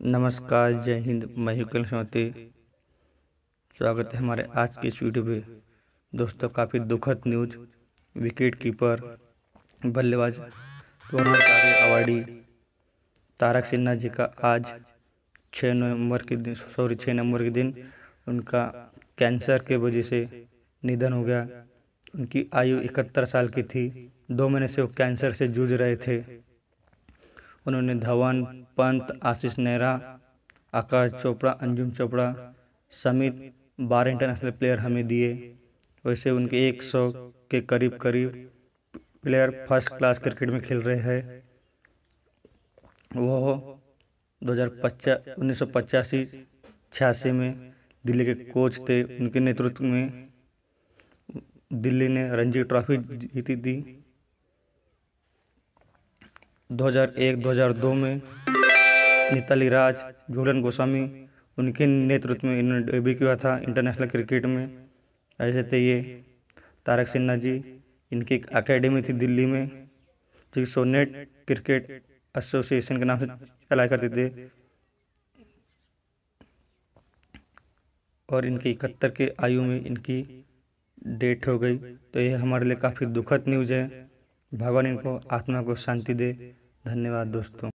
नमस्कार, जय हिंद। मैं हूं कलशवती। स्वागत है हमारे आज की इस वीडियो पे। दोस्तों, काफ़ी दुखद न्यूज। विकेट कीपर बल्लेबाज द्रोणाचार्य अवार्डी तारक सिन्हा जी का आज 6 नवंबर के दिन उनका कैंसर के वजह से निधन हो गया। उनकी आयु 71 साल की थी। 2 महीने से वो कैंसर से जूझ रहे थे। उन्होंने धवन, पंत, आशीष नेहरा, आकाश चोपड़ा, अंजुम चोपड़ा समेत 12 इंटरनेशनल प्लेयर हमें दिए। वैसे उनके 100 के करीब प्लेयर फर्स्ट क्लास क्रिकेट में खेल रहे हैं। वो 1985-86 में दिल्ली के कोच थे। उनके नेतृत्व में दिल्ली ने रणजी ट्रॉफी जीती थी। 2001-2002 में मिताली राज, झूलन गोस्वामी, उनके नेतृत्व में इन्होंने डेब्यू किया था इंटरनेशनल क्रिकेट में। ऐसे थे ये तारक सिन्हा जी। इनकी एक एकेडमी थी दिल्ली में जो सोनेट क्रिकेट एसोसिएशन के नाम से चलाया करते थे। और इनकी 71 के आयु में इनकी डेथ हो गई। तो ये हमारे लिए काफ़ी दुखद न्यूज़ है। भगवान इनको आत्मा को शांति दे। धन्यवाद दोस्तों।